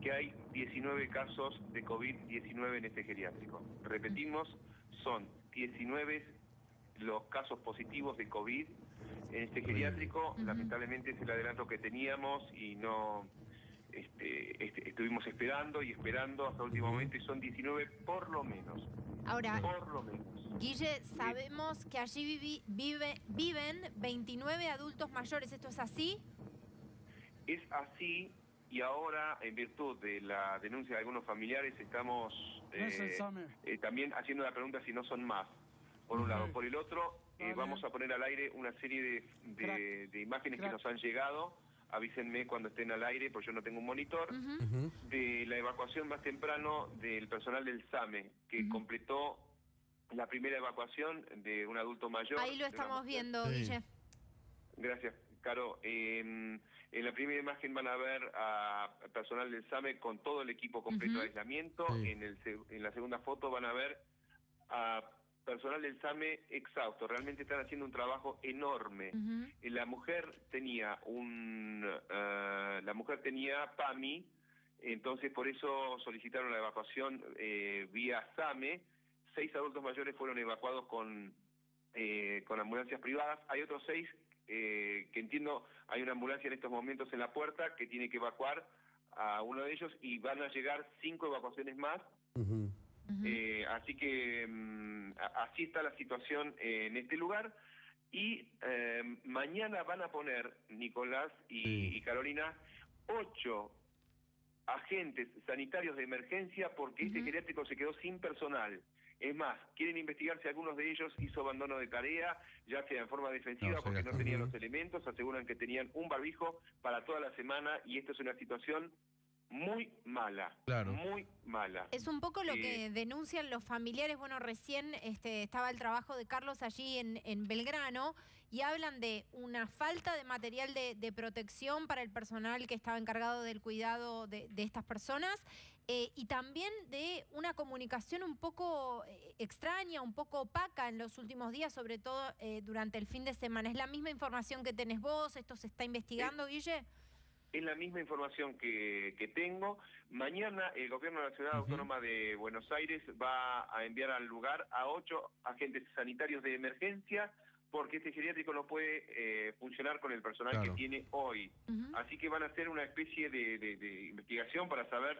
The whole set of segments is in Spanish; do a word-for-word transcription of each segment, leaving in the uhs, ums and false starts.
que hay diecinueve casos de COVID diecinueve en este geriátrico. Repetimos, son diecinueve los casos positivos de COVID en este geriátrico. Uh-huh. Lamentablemente es el adelanto que teníamos y no este, este, estuvimos esperando y esperando hasta el último uh-huh. momento, y son diecinueve por lo menos. Ahora, por lo menos. Guille, sabemos que allí vivi, vive, viven veintinueve adultos mayores, ¿esto es así? Es así, y ahora, en virtud de la denuncia de algunos familiares, estamos eh, eh, también haciendo la pregunta si no son más. Por un lado. Por el otro, eh, vamos a poner al aire una serie de, de, de imágenes que nos han llegado. Avísenme cuando estén al aire, porque yo no tengo un monitor. Uh-huh. De la evacuación más temprano del personal del SAME, que uh-huh. completó la primera evacuación de un adulto mayor. Ahí lo estamos viendo, sí. Guille. Gracias, Caro. Eh, en la primera imagen van a ver a personal del SAME con todo el equipo completo uh-huh. de aislamiento. Sí. En, el, en la segunda foto van a ver a personal del SAME exhausto. Realmente están haciendo un trabajo enorme. Uh-huh. La mujer tenía un uh, la mujer tenía PAMI, entonces por eso solicitaron la evacuación eh, vía SAME. Seis adultos mayores fueron evacuados con eh, con ambulancias privadas. Hay otros seis eh, que entiendo, hay una ambulancia en estos momentos en la puerta que tiene que evacuar a uno de ellos, y van a llegar cinco evacuaciones más. Uh-huh. Uh-huh. Eh, así que um, así está la situación eh, en este lugar, y eh, mañana van a poner, Nicolás y, sí. y Carolina, ocho agentes sanitarios de emergencia porque uh-huh. este geriátrico se quedó sin personal. Es más, quieren investigar si algunos de ellos hizo abandono de tarea, ya sea en forma defensiva no, porque no tenían los elementos. Aseguran que tenían un barbijo para toda la semana, y esto es una situación muy mala, claro. muy mala. Es un poco lo eh, que denuncian los familiares. Bueno, recién este, estaba el trabajo de Carlos allí en, en Belgrano, y hablan de una falta de material de, de protección para el personal que estaba encargado del cuidado de, de estas personas, eh, y también de una comunicación un poco eh, extraña, un poco opaca en los últimos días, sobre todo eh, durante el fin de semana. ¿Es la misma información que tenés vos? ¿Esto se está investigando, eh. Guille? Es la misma información que, que tengo. Mañana el gobierno de la Ciudad uh-huh. Autónoma de Buenos Aires va a enviar al lugar a ocho agentes sanitarios de emergencia, porque este geriátrico no puede eh, funcionar con el personal claro. que tiene hoy. Uh-huh. Así que van a hacer una especie de, de, de investigación para saber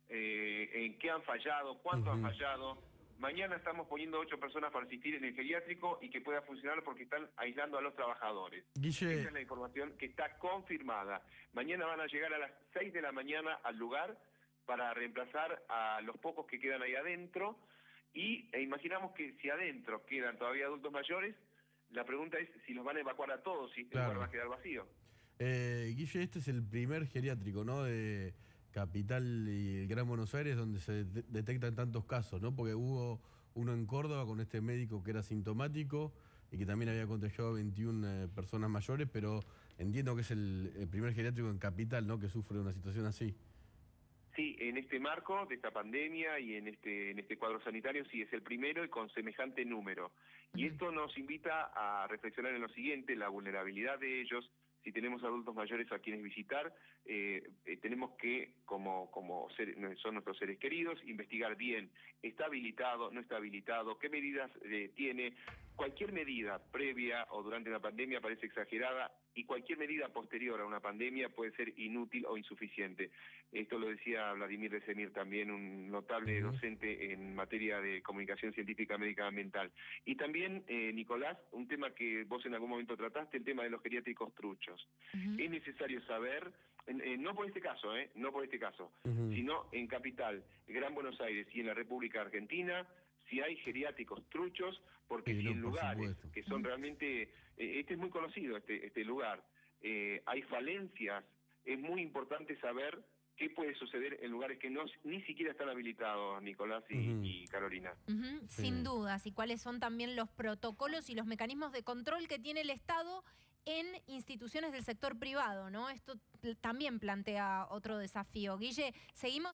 eh, en qué han fallado, cuánto uh-huh. han fallado. Mañana estamos poniendo ocho personas para asistir en el geriátrico y que pueda funcionar porque están aislando a los trabajadores. Guille. Esa es la información que está confirmada. Mañana van a llegar a las seis de la mañana al lugar para reemplazar a los pocos que quedan ahí adentro, y e imaginamos que si adentro quedan todavía adultos mayores, la pregunta es si los van a evacuar a todos, si este claro. lugar va a quedar vacío. Eh, Guille, este es el primer geriátrico, ¿no?, de Capital y el Gran Buenos Aires donde se de detectan tantos casos, ¿no? Porque hubo uno en Córdoba con este médico que era sintomático y que también había contagiado a veintiuna eh, personas mayores, pero entiendo que es el, el primer geriátrico en Capital, ¿no?, que sufre una situación así. Sí, en este marco de esta pandemia y en este, en este cuadro sanitario sí es el primero y con semejante número. Y esto nos invita a reflexionar en lo siguiente: la vulnerabilidad de ellos. Si tenemos adultos mayores a quienes visitar, eh, eh, tenemos que, como, como ser, son nuestros seres queridos, investigar bien, ¿está habilitado, no está habilitado? ¿Qué medidas eh, tiene? Cualquier medida previa o durante una pandemia parece exagerada, y cualquier medida posterior a una pandemia puede ser inútil o insuficiente. Esto lo decía Vladimir de Semir, también un notable uh-huh. docente en materia de comunicación científica médica ambiental. Y también, eh, Nicolás, un tema que vos en algún momento trataste, el tema de los geriátricos truchos. Uh-huh. Es necesario saber, eh, no por este caso, eh, no por este caso, uh-huh. sino en Capital, Gran Buenos Aires y en la República Argentina, si hay geriátricos truchos, porque sí, si no, en lugares que son realmente, eh, este es muy conocido, este, este lugar, eh, hay falencias, es muy importante saber qué puede suceder en lugares que no ni siquiera están habilitados, Nicolás y, uh-huh. y Carolina. Uh-huh. Sí. Sin dudas, y cuáles son también los protocolos y los mecanismos de control que tiene el Estado en instituciones del sector privado, ¿no? Esto también plantea otro desafío. Guille, seguimos...